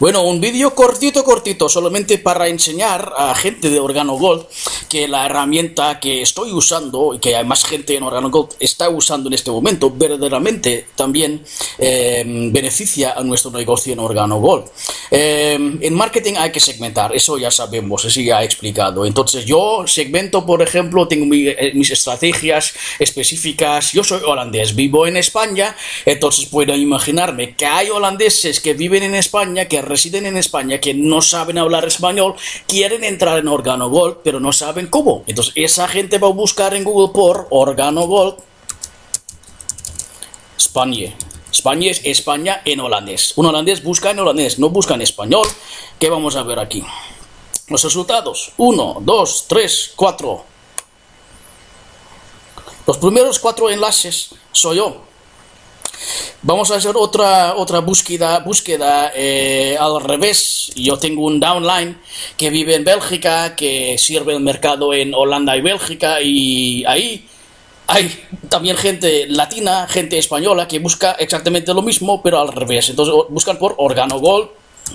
Bueno, un vídeo cortito, solamente para enseñar a gente de Organo Gold que la herramienta que estoy usando y que hay más gente en Organo Gold está usando en este momento, verdaderamente también beneficia a nuestro negocio en Organo Gold. En marketing hay que segmentar, eso ya sabemos, eso ya he explicado. Entonces yo segmento, por ejemplo, tengo mis estrategias específicas. Yo soy holandés, vivo en España, entonces puedo imaginarme que hay holandeses que viven en España, que residen en España, que no saben hablar español, quieren entrar en Organo Gold, pero no saben cómo. Entonces esa gente va a buscar en Google por Organo Gold España. España es España en holandés. Un holandés busca en holandés, no busca en español. ¿Qué vamos a ver aquí? Los resultados. 1, 2, 3, 4. Los primeros 4 enlaces soy yo. Vamos a hacer otra búsqueda al revés. Yo tengo un downline que vive en Bélgica, que sirve el mercado en Holanda y Bélgica, y ahí hay también gente latina, gente española que busca exactamente lo mismo, pero al revés. Entonces buscan por Organo Gold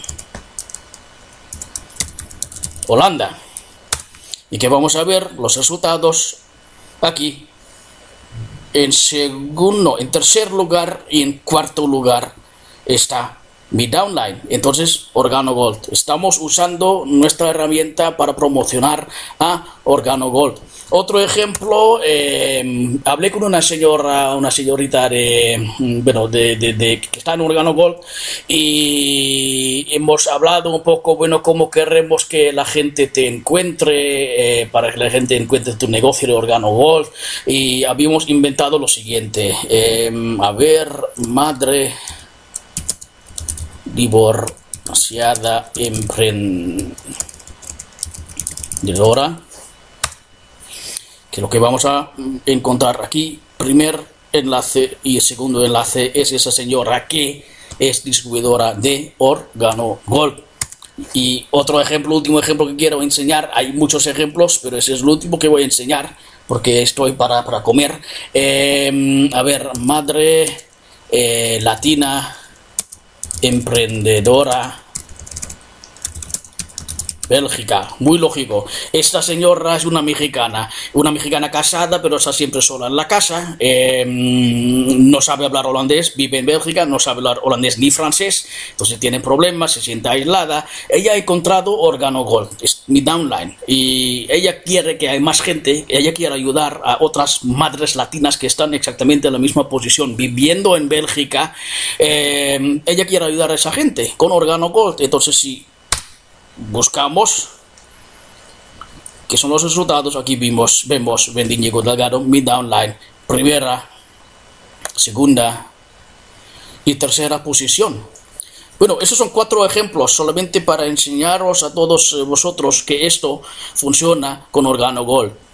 Holanda. Y que vamos a ver los resultados aquí. En tercer lugar y en cuarto lugar está mi downline. Entonces, Organo Gold. Estamos usando nuestra herramienta para promocionar a Organo Gold. Otro ejemplo, hablé con una señorita que está en Organo Gold, y hemos hablado un poco, cómo queremos que la gente te encuentre, para que la gente encuentre tu negocio de Organo Gold, y habíamos inventado lo siguiente. Madre divorciada emprendedora, que lo que vamos a encontrar aquí, primer enlace y segundo enlace, es esa señora que es distribuidora de Organo Gold. Y otro ejemplo, último ejemplo que quiero enseñar, hay muchos ejemplos, pero ese es el último que voy a enseñar porque estoy para comer. Madre latina emprendedora Bélgica, muy lógico. Esta señora es una mexicana casada, pero está siempre sola en la casa. No sabe hablar holandés, vive en Bélgica, no sabe hablar holandés ni francés, entonces tiene problemas, se siente aislada. Ella ha encontrado Organo Gold, es mi downline, y ella quiere que haya más gente, ella quiere ayudar a otras madres latinas que están exactamente en la misma posición, viviendo en Bélgica. Ella quiere ayudar a esa gente con Organo Gold. Entonces, si buscamos que son los resultados, aquí vemos Íñigo Delgado, mi downline, primera, segunda y tercera posición. Bueno, esos son 4 ejemplos solamente para enseñaros a todos vosotros que esto funciona con Organo Gold.